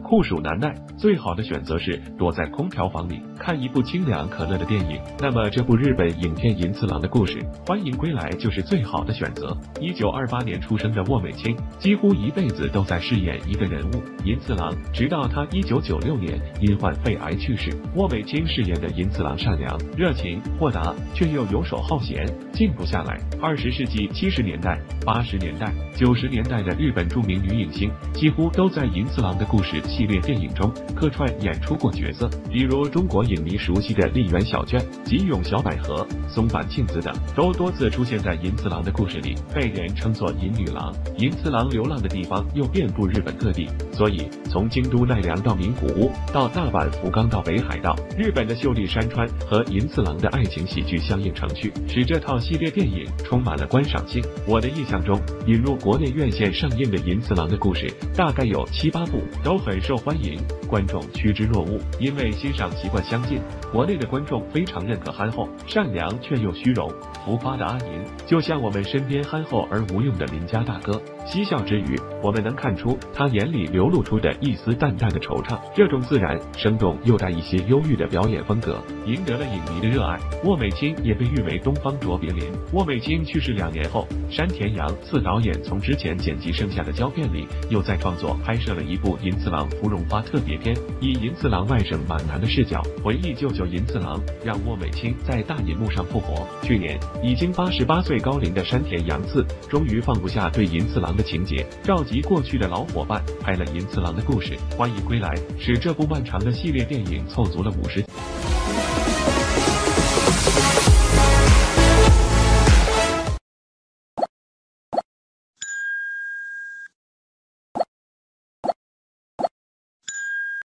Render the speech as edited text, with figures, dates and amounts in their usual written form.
酷暑难耐，最好的选择是躲在空调房里看一部清凉可乐的电影。那么这部日本影片《银次郎的故事》欢迎归来就是最好的选择。1928年出生的渥美清几乎一辈子都在饰演一个人物银次郎，直到他1996年因患肺癌去世。渥美清饰演的银次郎善良、热情、豁达，却又游手好闲，静不下来。20世纪70年代、80年代、90年代的日本著名女影星几乎都在《银次郎的故事》系列电影中客串演出过角色，比如中国影迷熟悉的丽媛小娟、吉永小百合、松坂庆子等，都多次出现在《银次郎的故事》里，被人称作银女郎。银次郎流浪的地方又遍布日本各地，所以从京都奈良到名古屋，到大阪福冈到北海道，日本的秀丽山川和银次郎的爱情喜剧相映成趣，使这套系列电影充满了观赏性。我的印象中，引入国内院线上映的《银次郎的故事》大概有7、8部，都很受欢迎，观众趋之若鹜。因为欣赏习惯相近，国内的观众非常认可憨厚、善良却又虚荣、浮夸的阿银，就像我们身边憨厚而无用的邻家大哥。嬉笑之余，我们能看出他眼里流露出的一丝淡淡的惆怅，这种自然、生动又带一些忧郁的表演风格，赢得了影迷的热爱。渥美清也被誉为东方卓别林。渥美清去世2年后，山田洋次导演从之前剪辑剩下的胶片里，又再创作拍摄了一部银次郎芙蓉花特别篇，以银次郎外甥满男的视角回忆舅舅银次郎，让渥美清在大银幕上复活。去年已经88岁高龄的山田洋次终于放不下对银次郎的情节，召集过去的老伙伴拍了银次郎的故事，欢迎归来，使这部漫长的系列电影凑足了50。